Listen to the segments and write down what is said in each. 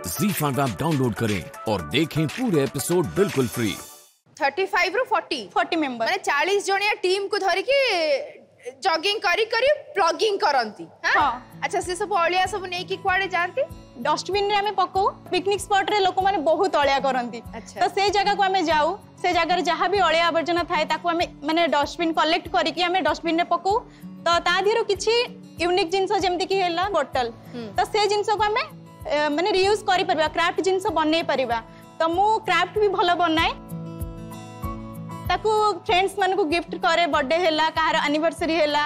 ZEE5 app download करें और देखें पूरे एपिसोड बिल्कुल फ्री। 35 ରୁ 40 मेंबर माने 40 जणिया टीम को धरि कि जॉगिंग करी करी प्लगिंग करंती। हां अच्छा से सब अलिया सब नै कि कुआडे जानती डस्टबिन रे हमें पकाऊ पिकनिक स्पॉट रे लोक माने बहुत अलिया करंती। तो से जगह को हमें जाऊ से जगह रे जहां भी अलिया आवर्जना थाए ताको हमें माने डस्टबिन कलेक्ट करी कि हमें डस्टबिन रे पकाऊ। तो ता दिरो किछि यूनिक जिंस जेमति कि हैला बोतल तो से जिंस को हमें माने रीयूज करि परबा क्राफ्ट जिंस बनै परबा। तो मु क्राफ्ट भी भलो बनाए ताकू फ्रेंड्स मन को गिफ्ट करे बर्थडे हैला कार एनिवर्सरी हैला।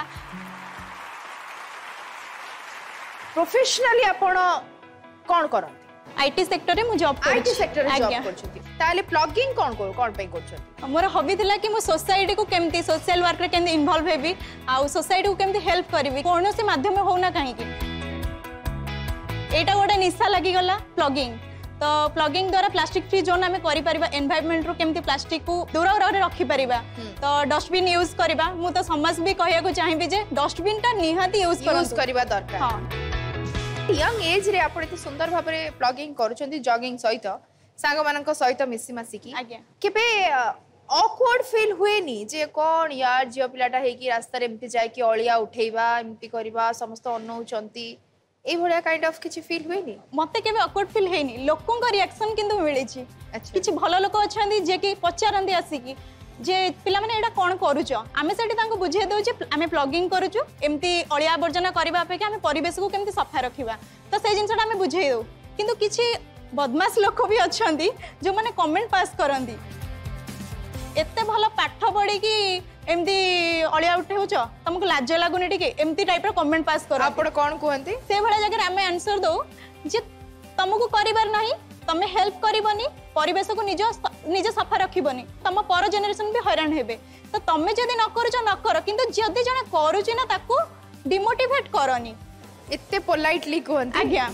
प्रोफेशनली आपण कोन करंती आईटी सेक्टर रे मु जॉब करछि। आईटी सेक्टर रे जॉब करछथि ताले प्लगिंग कोन पे करछथि? मोर हॉबी थिला कि मु सोसाइटी को केमती सोशल वर्क रे केमती इन्वॉल्व हेबी आ सोसाइटी को केमती हेल्प करबी कोनो से माध्यम होना काहे कि एटा गोटे निशा लागि गला प्लगिंग। तो प्लगिंग द्वारा प्लास्टिक फ्री जोन हमें करि परिबा एनवायरनमेंट रो केमती प्लास्टिक को दूर रे रखि परिबा। तो डस्टबिन यूज करबा मु तो समाज भी कहया को चाहिबी जे डस्टबिन टा निहाती यूज करबा दरकार। हां यंग एज रे आपण एते सुंदर भाबरे प्लगिंग करूछंती जॉगिंग सहित सांग मानक सहित मिसी मासी की केबे ऑकवर्ड फील हुए नी जे कोन यार जियो पिलाटा हे की रास्ता रे एमती जाय की अलिया उठेइबा एमती करबा समस्त अनौचंती ए भलिया काइंड ऑफ किछि फील हुए नी? मते केबे ऑकवर्ड फील हेनी लोकन का रिएक्शन किंतु मिले छी। किछि भलो लोक अछंदी जे कि पचारंदी आसी की जे पिला माने एडा कोन करूछ आमे सेठी तांको बुझे दउ जे आमे प्लगिंग करूछु एमती अलिया आवर्जना करबा पे कि आमे परिवेश को केमती सफा रखिबा। तो से जिंसटा आमे बुझे दउ किंतु किछि बदमाश लोक भी अछंदी जो माने कमेंट पास करंदी एते भलो पाठ पढी कि एमती अलिया उठेउछ तुमको लाज लागुनी टिके एमती टाइप रो कमेंट पास कर आपण कोन कहंती से भला जगह आमे आंसर दउ जे तुमको करिबार नाही तमे हेल्प करिबनी परिवेश को निज सफा रखिबनी तम पर जनरेशन भी हैरान हेबे। तो तमे जदी न करूछ न कर किंतु जदी जने करूछ ना ताको डिमोटिवेट करनी एते पोलाइटली कहंती। आज्ञा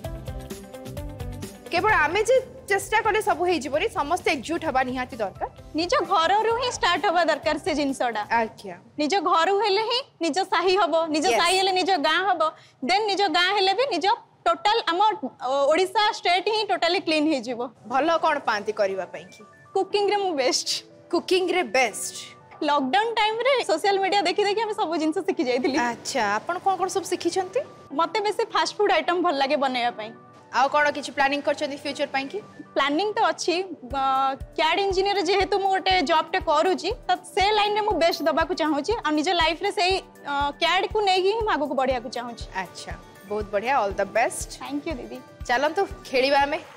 केवल आमे जे चेष्टा कले सब हे जीवनी समस्त एकजुट हबा निहाती दरकार निज घर रु ही स्टार्ट हबा दरकार से जिंसडा। आज्ञा निज घर हेले ही निज साही हबो निज साही हेले निज गां हबो देन निज गां हेले भी निज टोटल हम ओडिसा स्टेट ही टोटली क्लीन हे जीवो। भलो कोन पांती करबा पई की कुकिंग रे मु बेस्ट कुकिंग रे बेस्ट लॉकडाउन टाइम रे सोशल मीडिया देखि देखि हम सब जिंस सिखि जाइथिली। अच्छा आपण कोन कोन सब सिखि छंती? मते बेसी फास्ट फूड आइटम भल लागे बनाया पई। आउ कोन किछि प्लानिंग करछंती फ्यूचर पई की? प्लानिंग तो अछि कैड इंजीनियर जेहेतु मु गोटे जॉब टे करूची त से लाइन रे मु बेस्ट दबा को चाहूची आ निज लाइफ रे सेही कैड को नेगी ही आगो को बढ़िया को चाहूची। अच्छा बहुत बढ़िया all the best. Thank you दीदी। चलन तो खेलिबा में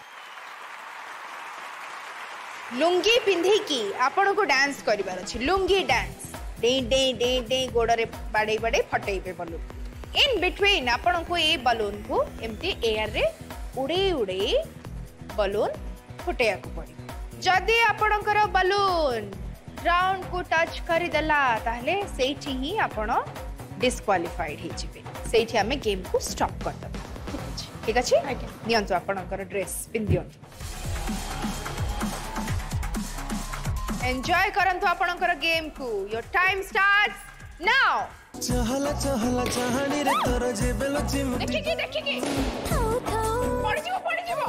लुंगी पिंधी की आपण को डांस करिबार अछि लुंगी डांस डे डे डे डे गोडरे बाडे बाडे फटेइबे बलून इन बिटवीन आपण को ए बलून को एम्ति एयर रे उड़े उड़े बलून फुटेया को पड़ी। जदि आपणकर बलून ग्राउंड को टच करि देला ताहले सेठी ही आपण डिस्क्वालिफाइड हे जिवे सेठी हमें गेम को स्टॉप कर दबा। ठीक अछि नियंतु आपणकर ड्रेस पिंदियंतु एंजॉय करंतु आपणकर गेम को योर टाइम स्टार्ट्स नाउ। चहला चहला चाहनी रे तोर जेबेलो जिम देखि पड़ जीवो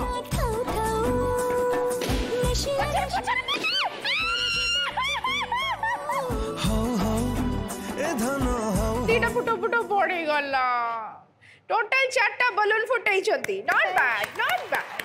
तीटा फुटो फुटो पड़ी गला टोटल 4टा बलून फुटाई छथि नॉट बैड।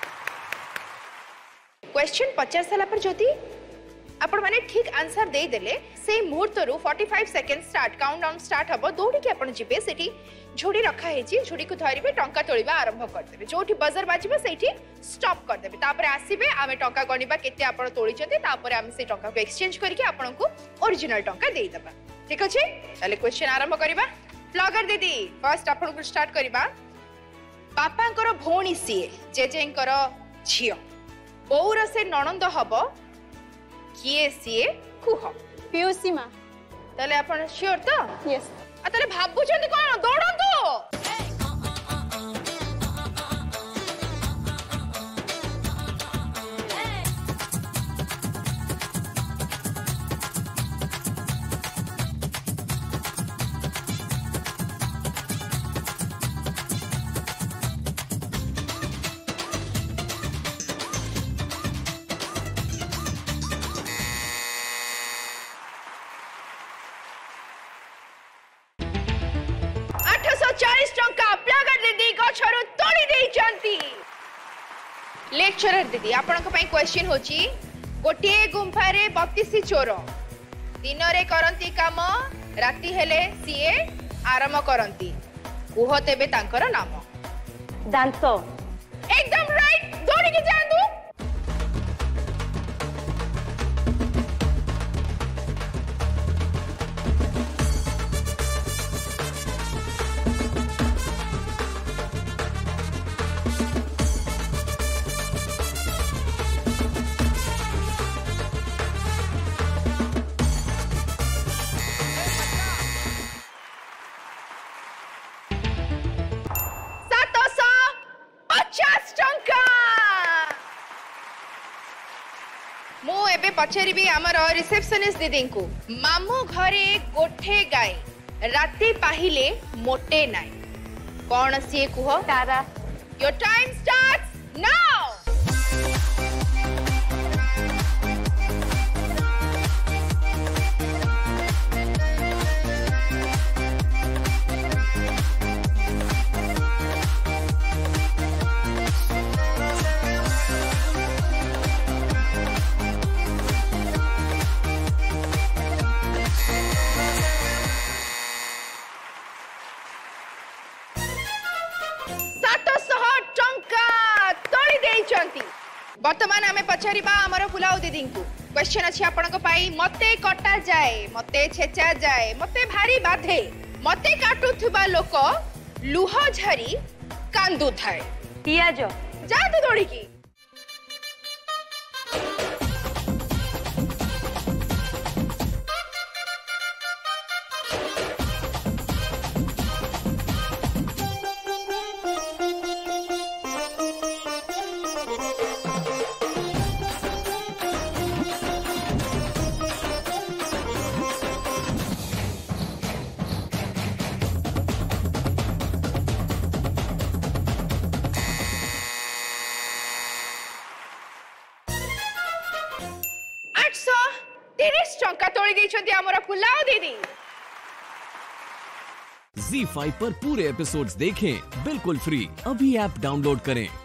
क्वेश्चन 50 साला पर जदी आपण माने ठीक आंसर दे देले से मुहूर्त रु 45 सेकंड स्टार्ट काउंटडाउन स्टार्ट हबो दौड़ी के आपण जिबे सेठी झोड़ी रखा है जी झोड़ी को धरिबे टंका तोलिबा आरंभ कर देबे जोठी बजर बाजिबे सेठी स्टॉप कर देबे तापर आसीबे आमे टंका गणिबा केते आपण तोली छथि तापर आमे से टंका को एक्सचेंज करके आपण को ओरिजिनल टंका देई दबा। ठीक अछि चले क्वेश्चन आरंभ करिबा। प्लगर दीदी फर्स्ट आपण को स्टार्ट करिबा। पापांकर भौणी सीए जेजेंकर झियो बौर से ननंद हबो किए सीए कुह पीयूसी मा तले आपण श्योर तो? यस तले भाबु छथि कोन दौड़ंतु लेक्चरर दीदी आपनक पई क्वेश्चन होची गोटे गुंफा रे 32 चोर दिन रे करंती काम राती हेले सीए आराम करंती कुह तेबे तांकर नाम दांत एकदम राइट दौड़ी के जांदू पचारि आमर रिसेप्शनिस्ट दीदी को मामू घरे गोठे गाय राती पाहिले मोटे नाय कौन सी कुह तारा योर टाइम स्टार्ट्स नाउ वर्तमान आमे पचारिबा हमर फुलाओ दीदी को क्वेश्चन अछि आपनक पाई मते कटा जाए मते छेचा जाए मते भारी बाधे मते काटुथबा लोक लुह झरी कांदु थाए पियाज जा तो दौड़ी की दीदी ZEE5 पर पूरे एपिसोड्स देखें बिल्कुल फ्री। अभी ऐप डाउनलोड करें।